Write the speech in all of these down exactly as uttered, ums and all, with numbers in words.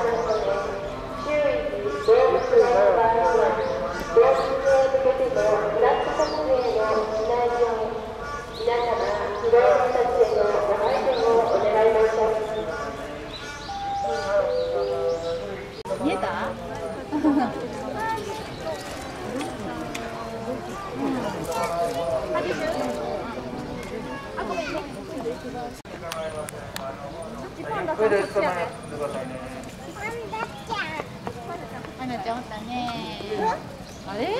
見えた？あ、ごめんね。 これで捕まえてくださいね。 はなちゃんおったね。あれ？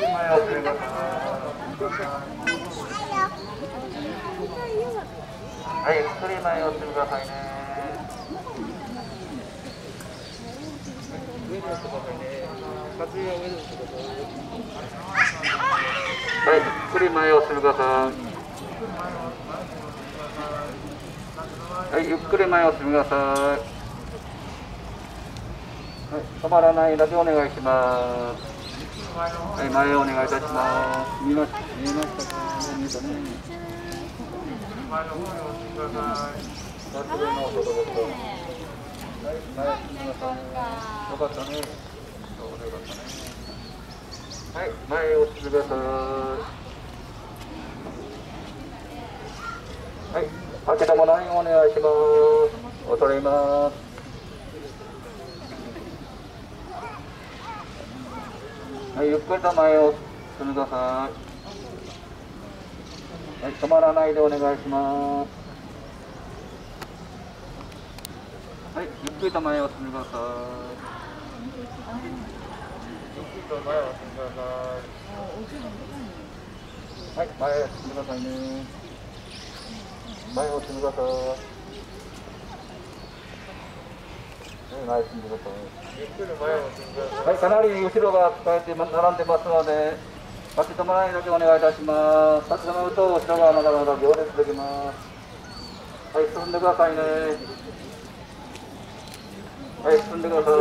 はい、ゆっくり前をしてくださいね。はい、ゆっくり前をしてください。はい、ゆっくり前をしてください。はい、止まらないだけお願いします。はい、前をお願いいたします。見ました、見えましたか？見えたね。前の方に押してください。バスの外です。はい、前をしてください。よかったね。そうよかったね。はい、前を押してください。はい、開けたものにお願いします。恐れ入ります。はい、ゆっくりと前を進んでください。はい、止まらないでお願いします。はい、ゆっくりと前を進んでください。ゆっくりと前を進んでください。はい、前を進んでくださいね。前を進んでください。はい、前を進んでください。ゆっくり前を進んでください。はい、かなり後ろが使えて並んでますので、立ち止まらないだけお願いいたします。立ち止まると後ろがまだまだ行列できます。はい、進んでくださいね。はい、進んでください。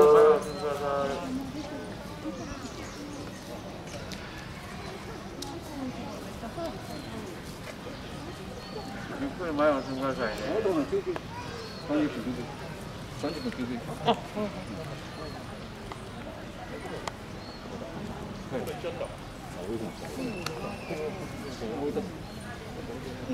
ゆっくり前を進んでくださいね。さんじゅっぷん休憩。さんじゅっぷん休憩。あ、はい。ちょっと。